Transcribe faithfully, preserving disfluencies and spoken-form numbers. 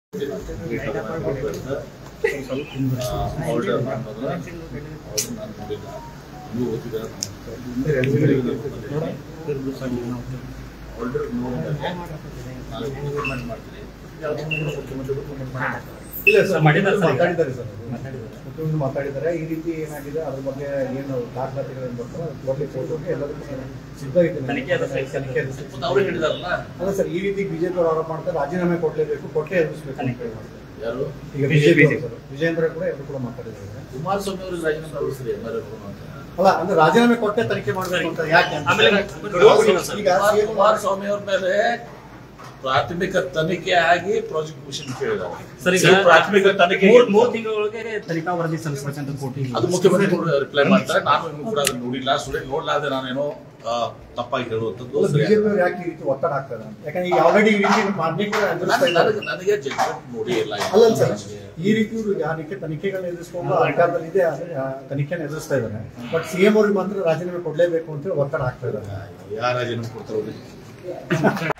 Order ಮಾಡೋದ್ರ ಅವ್ರು ನಾನು ನೋಡಿಲ್ಲ ನೀವು ಓದಿದ್ದಾರೆ ಆರ್ಡರ್ ನೋಡಿದಾಗ ನಾನು ಇಂಪ್ಲಿಮೆಂಟ್ ಮಾಡ್ತೀನಿ ಇಲ್ಲ ಸರ್ ಮಾತಾಡಿದ್ದಾರೆ ಸರ್ ಮುಖ್ಯಮಂತ್ರಿ ಮಾತಾಡಿದ್ದಾರೆ ಈ ರೀತಿ ಏನಾಗಿದೆ ಅದ್ರ ಬಗ್ಗೆ ಏನು ದಾಖಲಾತಿಗಳೇನು ಬರ್ತಾರೋ ಅದು ಕೊಡ್ಲಿಕ್ಕೆ ಹೋಗೋಕೆ ಎಲ್ಲದಕ್ಕೂ ಸಿದ್ಧ ಇದ್ದೀನಿ ಅವ್ರು ಹೇಳಿದಾರಲ್ಲ ಅಲ್ಲ ಸರ್ ಈ ರೀತಿ ಬಿಜೆಪಿ ಅವರು ಆರೋಪ ಮಾಡ್ತಾರೆ ರಾಜೀನಾಮೆ ಕೊಡ್ಲೇಬೇಕು ಕೊಟ್ಟೆ ಎದುರಿಸಬೇಕು ಅಂತ ಹೇಳಿ ಮಾಡ್ತಾರೆ ಯಾರು ಈಗ ಬಿಜೆಪಿ ವಿಜೇಂದ್ರ ಕೂಡ ಎಲ್ಲರೂ ಕೂಡ ಮಾತಾಡಿದ್ದಾರೆ ಕುಮಾರಸ್ವಾಮಿ ಅವರು ರಾಜೀನಾಮೆ ಕೊಡಿಸ್ರಿ ಎಲ್ಲರೂ ಅಲ್ಲ ಅಂದ್ರೆ ರಾಜೀನಾಮೆ ಕೊಟ್ಟೆ ತನಿಖೆ ಮಾಡಬೇಕು ಅಂತ ಯಾಕೆ ಈಗ ಕುಮಾರಸ್ವಾಮಿ ಅವ್ರ ಮೇಲೆ ಪ್ರಾಥಮಿಕ ತನಿಖೆ ಆಗಿ ಪ್ರಾಸಿಕ್ಯೂಷನ್ ಕೇಳಿದ್ದಾರೆ ಪ್ರಾಥಮಿಕ ತನಿಖೆ ಮೂರು ತಿಂಗಳೊಳಗೆ ತನಿಖಾ ವರದಿ ಸಲ್ಲಿಸಬೇಕಂತ ಕೋರ್ಟ್ ಅದು ಮುಖ್ಯಮಂತ್ರಿ ರಿಪ್ಲೈ ಮಾಡ್ತಾರೆ. ನಾನು ಇನ್ನೂ ಕೂಡ ಅದನ್ನ ನೋಡಿಲ್ಲ, ಸುಳ್ಳು ನೋಡ್ಲಾರ್ದೆ ನಾನೇನೋ ತಪ್ಪಾಗಿ ಹೇಳುವಂಥದ್ದು. ಬಿಜೆಪಿ ಯಾಕೆ ಈ ರೀತಿ ಒತ್ತಡ ಆಗ್ತದೆ ಯಾಕಂದ್ರೆ ಈಗ ಆಲ್ರೆಡಿ ಈ ರೀತಿ ಮಾಡ್ಲಿಕ್ಕೆ ನನಗೆ ಜಡ್ಜ್ಮೆಂಟ್ ನೋಡಿ ಇಲ್ಲ. ಅಲ್ಲ ಸರ್ ಈ ರೀತಿ ಇವರು ಯಾರಕ್ಕೆ ತನಿಖೆಗಳನ್ನ ಎದುರಿಸ್ಕೊಂಡು ಅಧಿಕಾರದಲ್ಲಿ ಇದೆ ತನಿಖೆನ ಎದುರಿಸ್ತಾ ಇದ್ದಾರೆ. ಬಟ್ ಸಿಎಂ ಅವ್ರಿಗೆ ಮಾತ್ರ ರಾಜೀನಾಮೆ ಕೊಡ್ಲೇಬೇಕು ಅಂತ ಒತ್ತಡ ಆಗ್ತಾ ಇದ್ದಾರೆ. ಯಾರು ರಾಜೀನಾಮೆ ಕೊಡ್ತಾರೆ?